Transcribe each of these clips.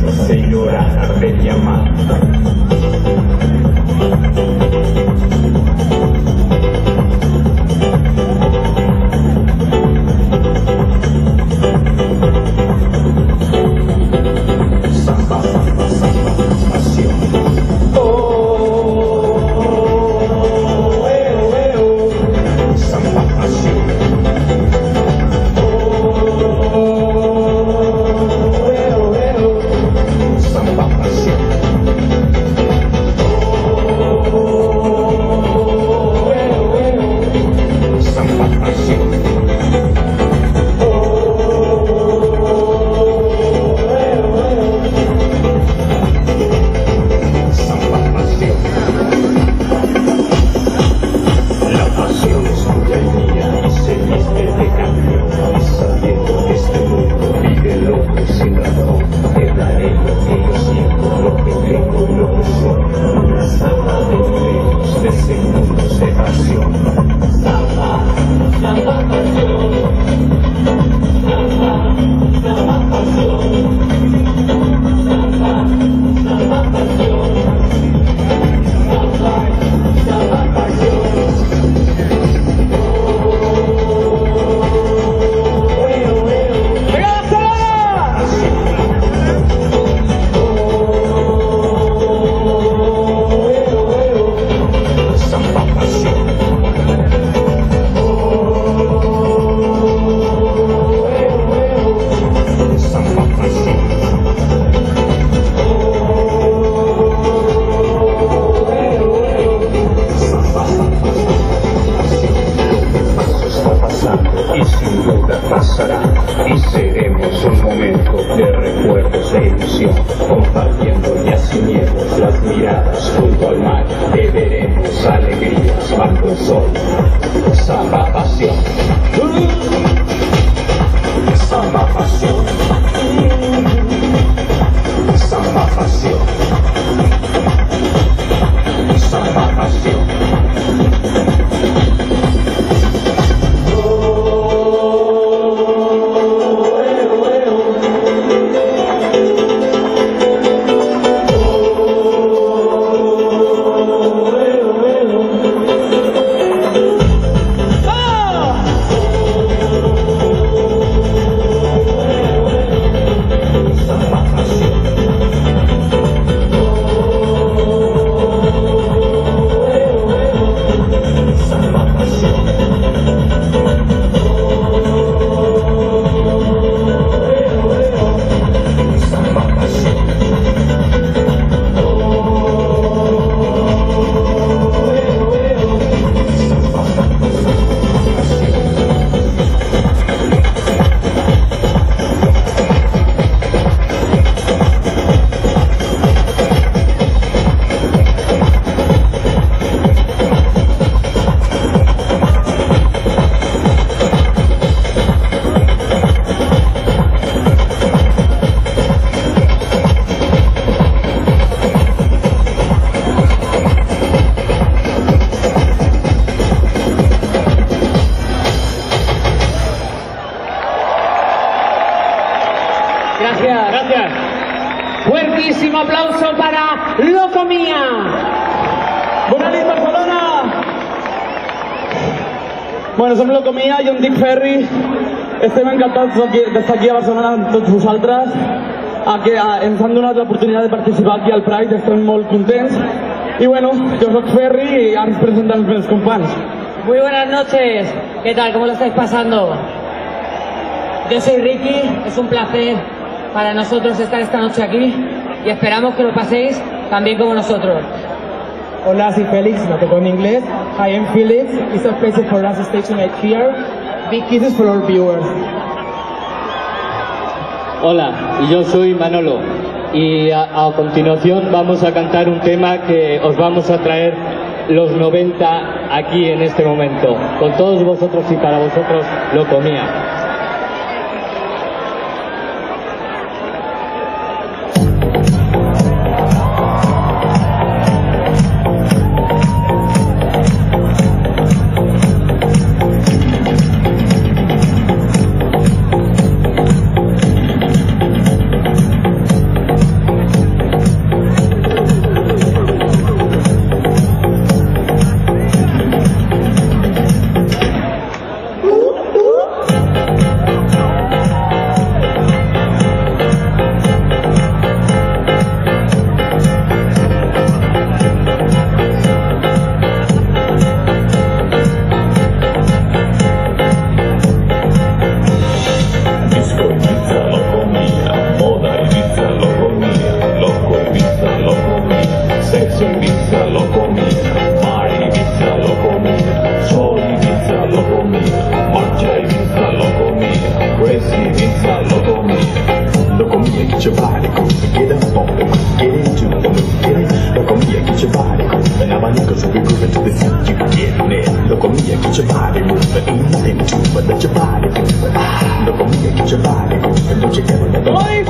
se llora de llamar. Fuertísimo aplauso para Loco Mia. Bona nit, Barcelona! Bueno, som Loco Mia i un Dick Ferry. Estem encantats d'estar aquí a Barcelona amb tots vosaltres. Ens han donat l'oportunitat de participar aquí al Pride, estem molt contents. Y bueno, yo soy Ferry y ahora os presentan mis companys. Muy buenas noches, ¿qué tal? ¿Cómo lo estáis pasando? Yo soy Ricky, es un placer para nosotros estar esta noche aquí y esperamos que lo paséis también como nosotros. Hola, soy Félix, lo toco en inglés. I am Felix, it's a pleasure for us to stay tonight here. Big kisses for all viewers. Hola, y yo soy Manolo y a continuación vamos a cantar un tema que os vamos a traer los 90 aquí en este momento. Con todos vosotros y para vosotros, Loco Mia. body grooving, get up on the groove, get into the move, get it. Loco Mia, get your body grooving. An abanico, so we grooving to the beat, you getting it. Loco Mia, get your body moving. Ain't nothing to but let your body moving. Loco Mia, get your body moving. Don't you ever let the body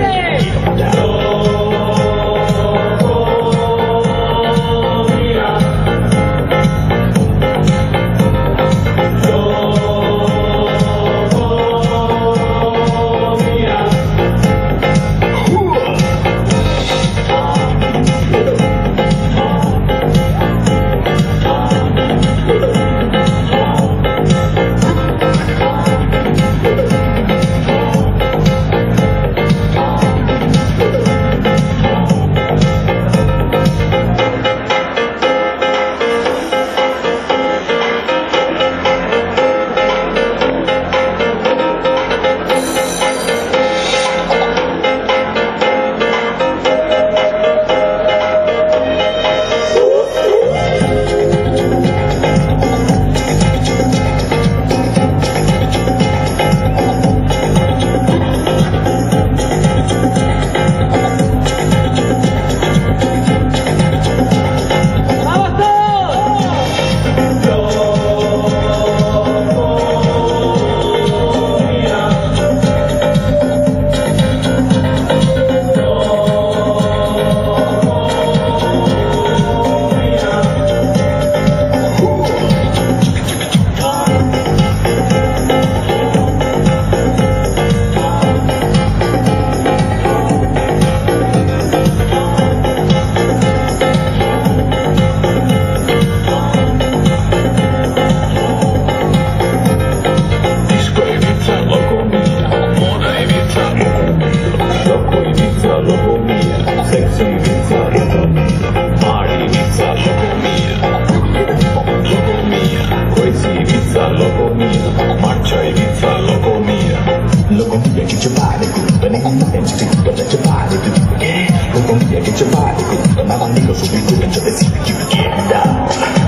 Loco Mia, get your body grooving. Ain't nothing to do but let your body do it. Yeah. Loco Mia, get your body grooving. Now my niggas will be grooving till they see you get down.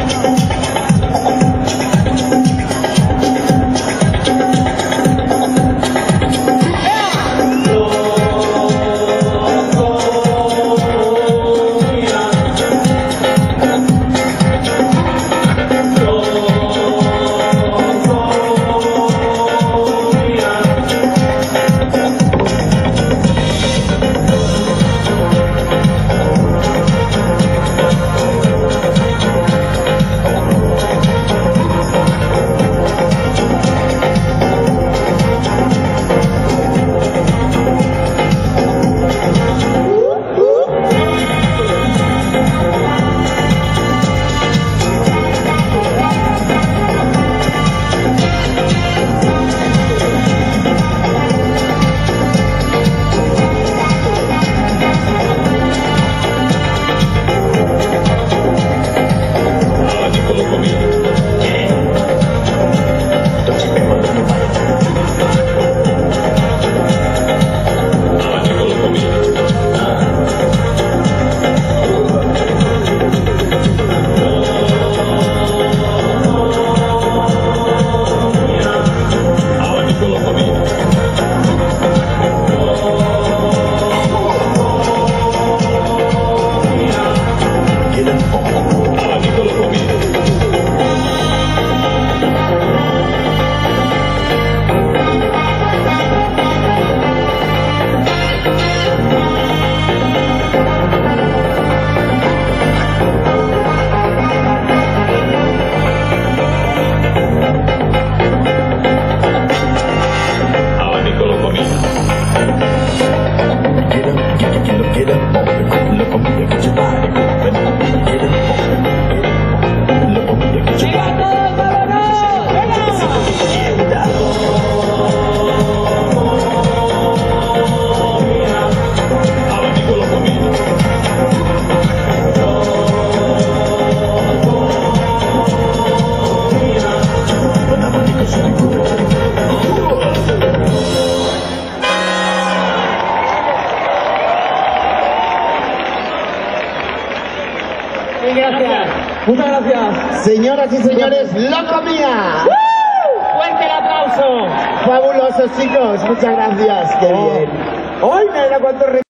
Muchas gracias. Señoras y señores, Loco Mia. ¡Fuerte el aplauso! Fabulosos, chicos. Muchas gracias. Qué bien. ¡Ay, mira cuántos